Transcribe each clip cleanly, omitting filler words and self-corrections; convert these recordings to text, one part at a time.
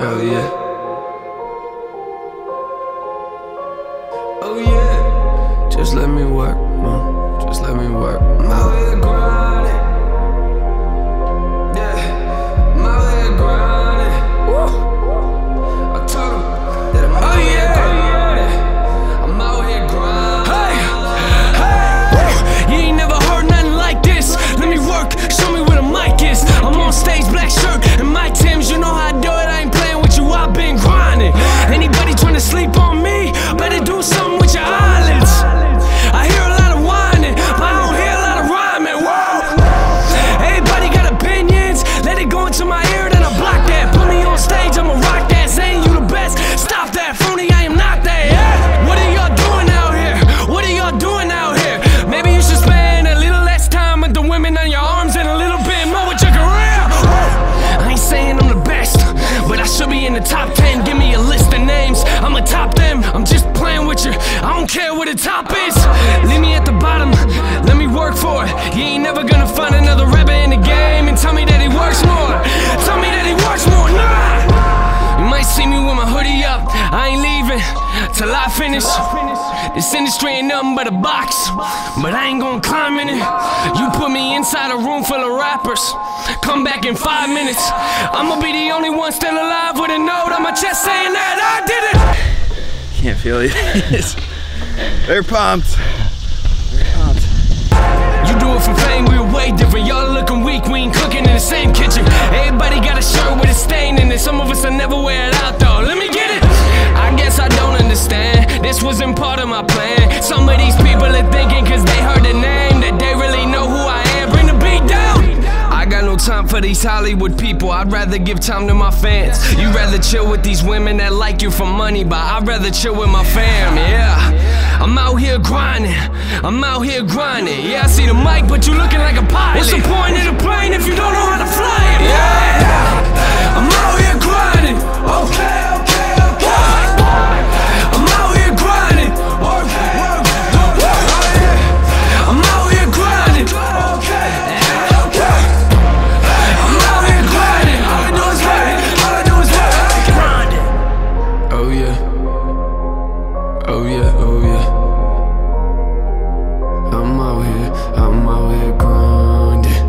Oh yeah. Oh yeah. Just let me work, just let me work. I'm out here grinding. Yeah, I'm out here grinding. Woo. I told him that I'm out here grinding. I'm out here grinding. Hey, you ain't never heard nothing like this. Let me work, show me where the mic is. I'm on stage, black shirt and my Timbs. You know how I do it, I ain't playing with you, I've been grinding. Anybody trying to sleep on me, better do something with your eyelids. I hear a lot of whining, but I don't hear a lot of rhyming. Whoa. Everybody got opinions, let it go into my ear, then I block that. Put me on stage, I'ma rock that, saying you the best. Stop that, phony, I am not that. Yeah. What are y'all doing out here? What are y'all doing out here? Maybe you should spend a little less time with the women on your arms and a little bit more with your career. I ain't saying I'm the best, but I should be in the top 10. Give me a list of names, I'ma top them. I'm just playing with you, I don't care what the top is. Leave me at the bottom, let me work for it. You ain't never gonna find another rapper in the game and tell me that he works more. Tell me that he works more, nah. You might see me with my hoodie up, I ain't leaving till I finish. This industry ain't nothing but a box, but I ain't gonna climb in it. You put me inside a room full of rappers, come back in 5 minutes, I'ma be the only one still alive with a note on my chest saying that I did it. Can't feel it. They're pumped. They're pumped. You do it for fame, we were way different. Y'all looking weak, we ain't cooking in the same kitchen. Everybody got a shirt with a stain in it. Some of us will never wear it out though. Let me get it. I guess I don't understand, this wasn't part of my plan. Some of these people are thinking cause they heard the name that they really know who I am. Bring the beat down. I got no time for these Hollywood people, I'd rather give time to my fans. You rather chill with these women that like you for money, but I'd rather chill with my fam, yeah. I'm out here grinding, I'm out here grinding. Yeah, I see the mic, but you looking like a pilot. What's the point of the plane if you don't know how to fly it? Yeah, I'm out here grinding. Okay. I'm out here grinding. Work, work, work. I'm out here grinding. Okay. I'm out here grinding. All I do is work. All I do is work. Grinding. Oh yeah. Oh yeah. Oh yeah. I'm out here grinding.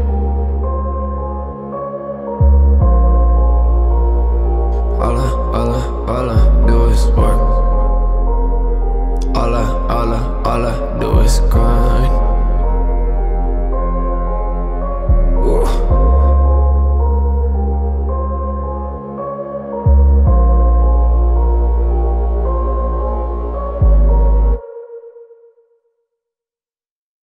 All I do is work. All I do is grind.